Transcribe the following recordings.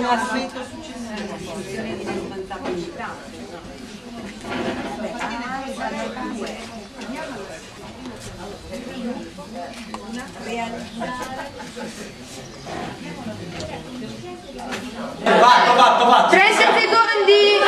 l'aspetto successivo. Fatto! 30 secondi!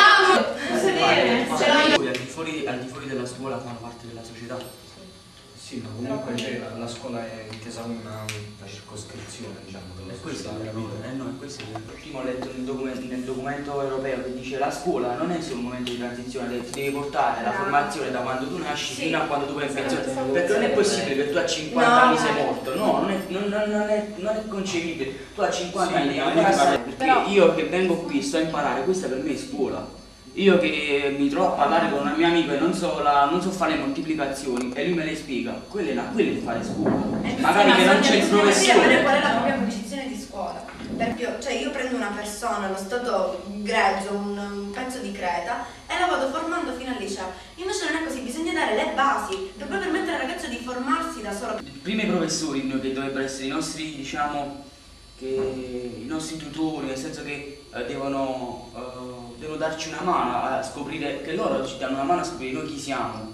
Al di fuori della scuola fanno parte della società. Sì, ma comunque la scuola è intesa come una circoscrizione, diciamo, della società. No, è questo. Prima ho letto nel documento europeo che dice la scuola non è solo un momento di transizione, ti devi portare la formazione da quando tu nasci fino a quando tu vai in pensione. Perché non è possibile che tu a 50 anni sei morto, no, non è concepibile. Tu a 50 anni devi ancora stare. Perché io che vengo qui sto a imparare, questa per me è scuola. Io che mi trovo a parlare con un mio amico e non so fare le moltiplicazioni e lui me le spiega, quello è fare scuola. Magari che non c'è il professore. Qual è la propria posizione di scuola? Perché cioè io prendo una persona, lo stato greggio, un pezzo di creta e la vado formando fino al liceo. Invece non è così, bisogna dare le basi per poi permettere al ragazzo di formarsi da solo. Prima i professori che dovrebbero essere i nostri, diciamo, i nostri tutori, nel senso che devono darci una mano a scoprire, che loro ci danno una mano a scoprire noi chi siamo.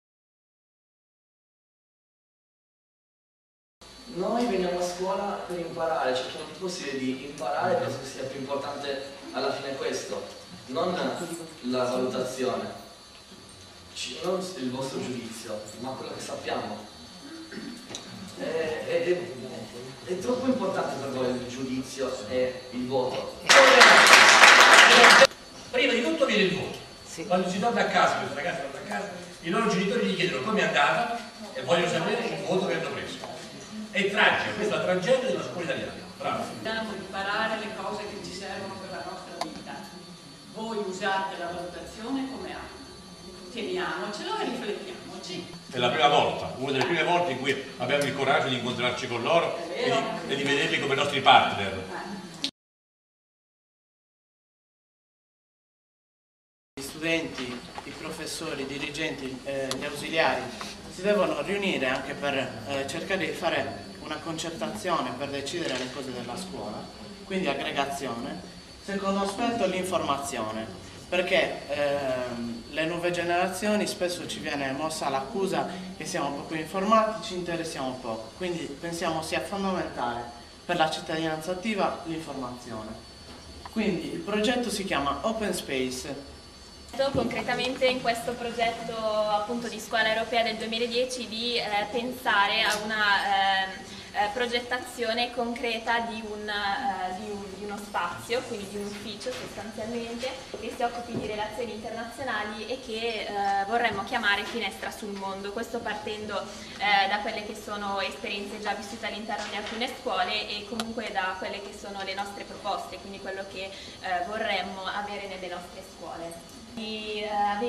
Noi veniamo a scuola per imparare, cerchiamo il più possibile di imparare, penso che sia più importante alla fine questo, non la valutazione, non il vostro giudizio, ma quello che sappiamo. È troppo importante per voi il giudizio e il voto. Prima di tutto viene il voto. Quando si torna a casa, questi ragazzi tornano a casa, i loro genitori gli chiedono come è andata e vogliono sapere il voto che hanno preso. È tragico, questa è la tragedia della scuola italiana. Bravo. Dobbiamo imparare le cose che ci servono per la nostra vita. Voi usate la valutazione come arma. Teniamocelo e riflettiamoci. È la prima volta, una delle prime volte in cui abbiamo il coraggio di incontrarci con loro e di vederli come nostri partner. Gli studenti, i professori, i dirigenti, gli ausiliari si devono riunire anche per cercare di fare una concertazione per decidere le cose della scuola, quindi aggregazione. Secondo aspetto l'informazione, perché le nuove generazioni spesso ci viene mossa l'accusa che siamo poco informati, ci interessiamo poco, quindi pensiamo sia fondamentale per la cittadinanza attiva l'informazione. Quindi il progetto si chiama Open Space. Concretamente in questo progetto appunto di scuola europea del 2010 di pensare a una progettazione concreta di uno spazio, quindi di un ufficio sostanzialmente, che si occupi di relazioni internazionali e che vorremmo chiamare Finestra sul Mondo, questo partendo da quelle che sono esperienze già vissute all'interno di alcune scuole e comunque da quelle che sono le nostre proposte, quindi quello che vorremmo avere nelle nostre scuole. Di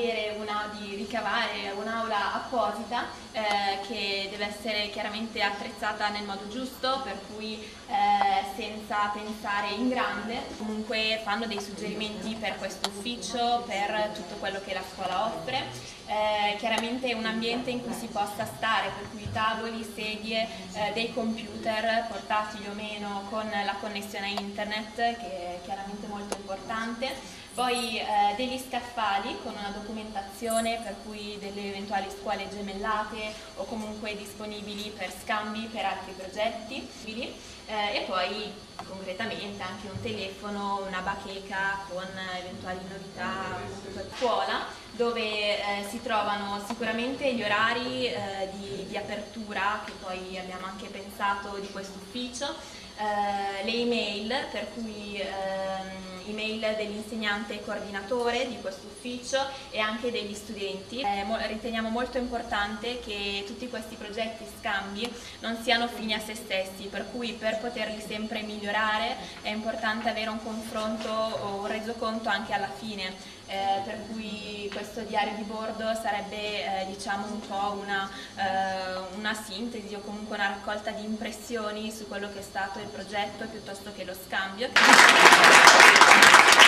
ricavare un'aula apposita che deve essere chiaramente attrezzata nel modo giusto, per cui senza pensare in grande. Comunque fanno dei suggerimenti per questo ufficio, per tutto quello che la scuola offre. Chiaramente un ambiente in cui si possa stare, per cui tavoli, sedie, dei computer portatili o meno con la connessione a internet, che è chiaramente molto importante. Poi degli scaffali con una documentazione per cui delle eventuali scuole gemellate o comunque disponibili per scambi per altri progetti e poi concretamente anche un telefono, una bacheca con eventuali novità per scuola, dove si trovano sicuramente gli orari di apertura, che poi abbiamo anche pensato di questo ufficio, le email, per cui email dell'insegnante coordinatore di questo ufficio e anche degli studenti. Riteniamo molto importante che tutti questi progetti scambi non siano fini a se stessi, per cui per poterli sempre migliorare è importante avere un confronto o un resoconto anche alla fine, per cui questo diario di bordo sarebbe diciamo un po' una sintesi o comunque una raccolta di impressioni su quello che è stato il progetto piuttosto che lo scambio.